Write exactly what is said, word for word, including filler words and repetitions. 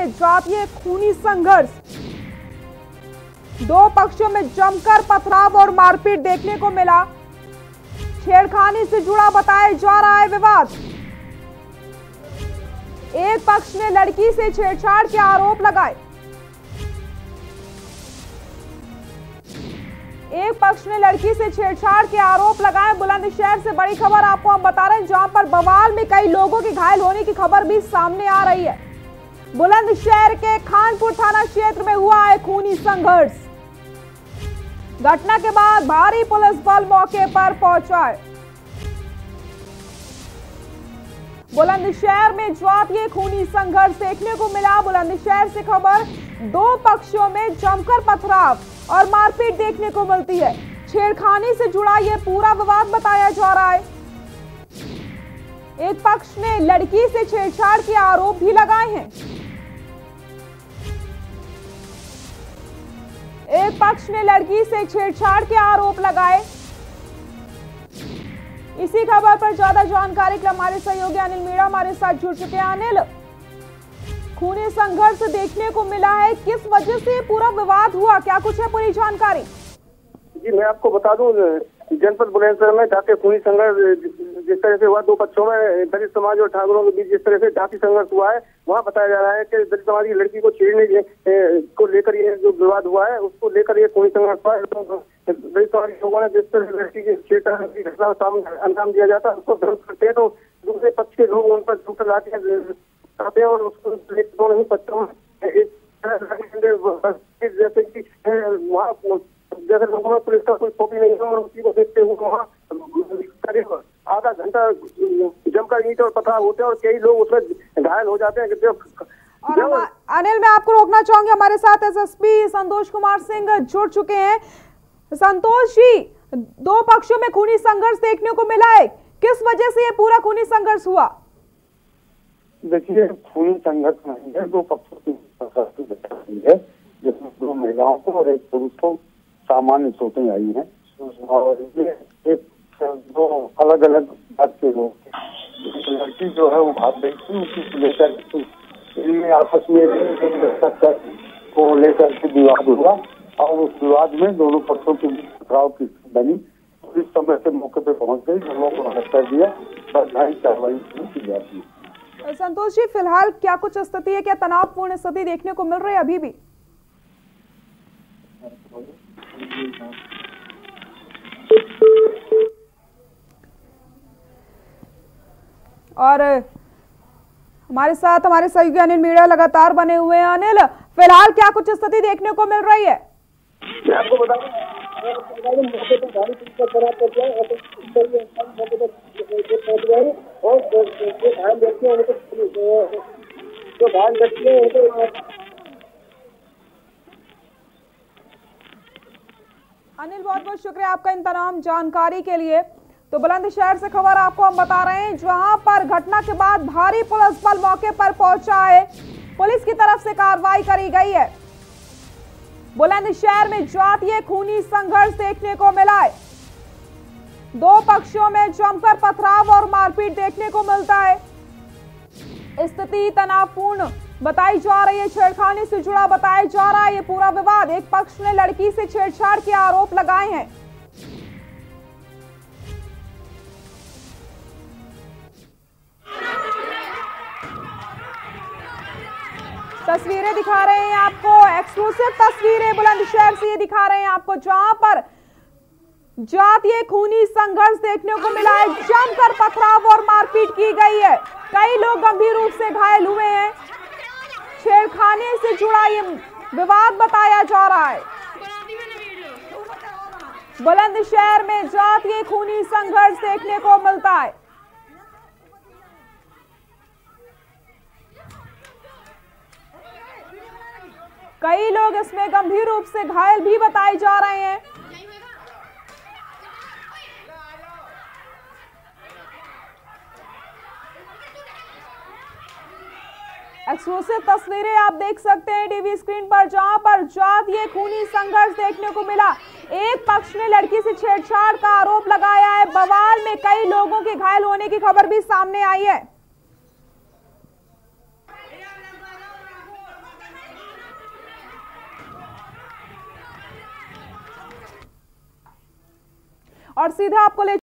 जातीय खूनी संघर्ष, दो पक्षों में जमकर पथराव और मारपीट देखने को मिला। छेड़खानी से जुड़ा बताया जा रहा है विवाद। एक पक्ष ने लड़की से छेड़छाड़ के आरोप लगाए। एक पक्ष ने लड़की से छेड़छाड़ के आरोप लगाए। बुलंदशहर से बड़ी खबर आपको हम बता रहे हैं, जहां पर बवाल में कई लोगों के घायल होने की खबर भी सामने आ रही है। बुलंदशहर के खानपुर थाना क्षेत्र में हुआ है खूनी संघर्ष। घटना के बाद भारी पुलिस बल मौके पर पहुंचा है। बुलंदशहर में जातीय खूनी संघर्ष देखने को मिला। बुलंदशहर से खबर, दो पक्षों में जमकर पथराव और मारपीट देखने को मिलती है। छेड़खानी से जुड़ा यह पूरा विवाद बताया जा रहा है। एक पक्ष ने लड़की से छेड़छाड़ के आरोप भी लगाए हैं। एक पक्ष ने लड़की से छेड़छाड़ के आरोप लगाए। इसी खबर पर ज्यादा जानकारी के लिए हमारे सहयोगी अनिल मीणा हमारे साथ जुड़ चुके हैं। अनिल, खूनी संघर्ष देखने को मिला है, किस वजह से पूरा विवाद हुआ, क्या कुछ है पूरी जानकारी? जी मैं आपको बता दूं, जनपद बुलंदशहर में जातीय खूनी संघर्ष जिस तरह से हुआ, दो पक्षों में दलित समाज और ठाकुरों के बीच जिस तरह से जाति संघर्ष हुआ है, वहाँ बताया जा रहा है कि दलित समाज की लड़की को छेड़ने को लेकर ये जो विवाद हुआ है, उसको लेकर ये खूनी संघर्ष हुआ है। तो दलित समाज के लोगों ने जिस तरह से लड़की की छेड़छाड़ की घटना सामने अंजाम दिया जाता है, उसको विरोध करते हैं, तो दूसरे पक्ष के लोग उन पर झूठ लाते हैं और उसको दोनों ही पक्षों में जैसे कि वहाँ जैसे लोगों में पुलिस का कोई कॉपी नहीं है और उसी को देखते हुए वहाँ करीब आधा घंटा जमकर ईंट और पथराव होते हैं और कई लोग उसमें घायल हो जाते हैं। और अनिल, मैं आपको रोकना चाहूंगी, हमारे साथ एसएसपी संतोष कुमार सिंह जुड़ चुके हैं। संतोष जी, दो पक्षों में खूनी संघर्ष देखने को मिला है, किस वजह से ये पूरा खूनी संघर्ष हुआ? देखिए, खूनी संघर्ष नहीं है, दो पक्षों की है, जिसमें दो महिलाओं को और एक पुरुष को सामान्य चोटें आई हैं और ये एक दो अलग अलग बात के लोग, लड़की जो है वो भाग गई थी, उसी लेकर इनमें आपस में को लेकर के विवाद हुआ और उस विवाद में दोनों पक्षों के बीच टकराव की बनी। इस समय से मौके पे पहुंच गई, लोगों को अरेस्ट कर दिया, बधाई कार्रवाई की जाती है। संतोष जी, फिलहाल क्या कुछ स्थिति है, क्या तनावपूर्ण स्थिति देखने को मिल रही है अभी भी? और हमारे साथ हमारे सहयोगी अनिल मीणा लगातार बने हुए हैं। अनिल, फिलहाल क्या कुछ स्थिति देखने को मिल रही है? मैं आपको बता दूं, मौके पर गाड़ी पुलिस खराब कर दिया और मौके पर पहुंच गए और जो घायल व्यक्ति है उनको जो घायल व्यक्ति है उनको। अनिल, बहुत बहुत शुक्रिया आपका इन तमाम जानकारी के लिए। तो बुलंदशहर से खबर आपको हम बता रहे हैं, जहां पर घटना के बाद भारी पुलिस बल मौके पर पहुंचा है। पुलिस की तरफ से कार्रवाई करी गई है। बुलंदशहर में जातीय खूनी संघर्ष देखने को मिला है। दो पक्षों में जमकर पथराव और मारपीट देखने को मिलता है। स्थिति तनावपूर्ण बताई जा रही है। छेड़खानी से जुड़ा बताया जा रहा है ये पूरा विवाद। एक पक्ष ने लड़की से छेड़छाड़ के आरोप लगाए हैं। तस्वीरें दिखा रहे हैं आपको, एक्सक्लूसिव तस्वीरें बुलंदशहर से ये दिखा रहे हैं आपको, जहां पर जातीय खूनी संघर्ष देखने को मिला है। जमकर पथराव और मारपीट की गई है। कई लोग गंभीर रूप से घायल हुए हैं। छेड़खानी से जुड़ा ये विवाद बताया जा रहा है। बुलंदशहर में जातीय खूनी संघर्ष देखने को मिलता है। कई लोग इसमें गंभीर रूप से घायल भी बताए जा रहे हैं। एक्सक्लूसिव तस्वीरें आप देख सकते हैं टीवी स्क्रीन पर, जहां पर जातीय खूनी संघर्ष देखने को मिला। एक पक्ष ने लड़की से छेड़छाड़ का आरोप लगाया है। बवाल में कई लोगों के घायल होने की खबर भी सामने आई है। और सीधे आपको ले